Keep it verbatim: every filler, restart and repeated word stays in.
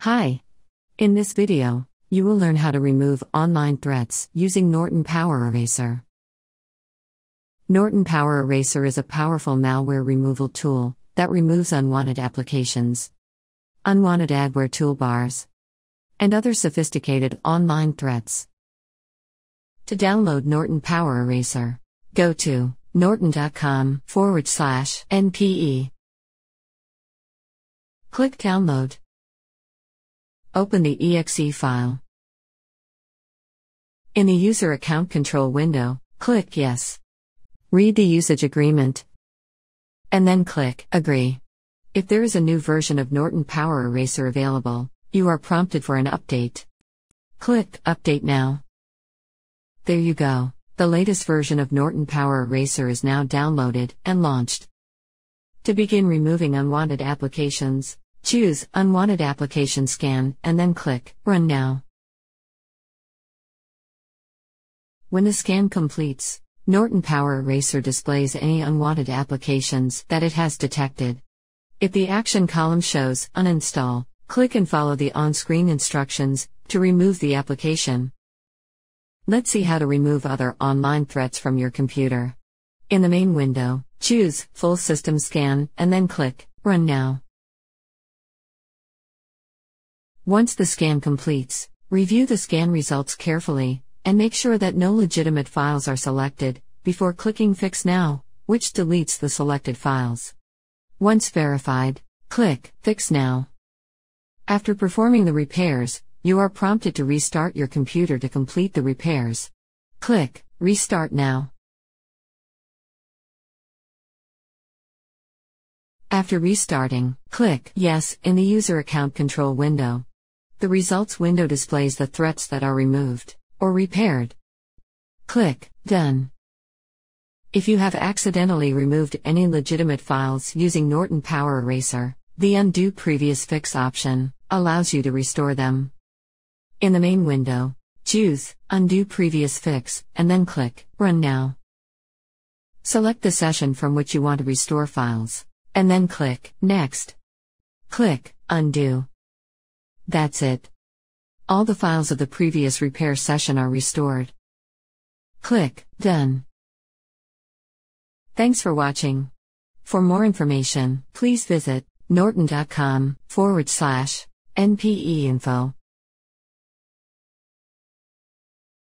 Hi! In this video, you will learn how to remove online threats using Norton Power Eraser. Norton Power Eraser is a powerful malware removal tool that removes unwanted applications, unwanted adware toolbars, and other sophisticated online threats. To download Norton Power Eraser, go to norton.com forward slash NPE. Click Download. Open the E X E file. In the User Account Control window, click Yes. Read the usage agreement. And then click Agree. If there is a new version of Norton Power Eraser available, you are prompted for an update. Click Update Now. There you go. The latest version of Norton Power Eraser is now downloaded and launched. To begin removing unwanted applications, choose Unwanted Application Scan and then click Run Now. When the scan completes, Norton Power Eraser displays any unwanted applications that it has detected. If the action column shows Uninstall, click and follow the on-screen instructions to remove the application. Let's see how to remove other online threats from your computer. In the main window, choose Full System Scan and then click Run Now. Once the scan completes, review the scan results carefully, and make sure that no legitimate files are selected, before clicking Fix Now, which deletes the selected files. Once verified, click Fix Now. After performing the repairs, you are prompted to restart your computer to complete the repairs. Click Restart Now. After restarting, click Yes in the User Account Control window. The results window displays the threats that are removed or repaired. Click Done. If you have accidentally removed any legitimate files using Norton Power Eraser, the Undo Previous Fix option allows you to restore them. In the main window, choose Undo Previous Fix and then click Run Now. Select the session from which you want to restore files, and then click Next. Click Undo. That's it. All the files of the previous repair session are restored. Click Done. Thanks for watching. For more information, please visit norton.com forward slash NPE info.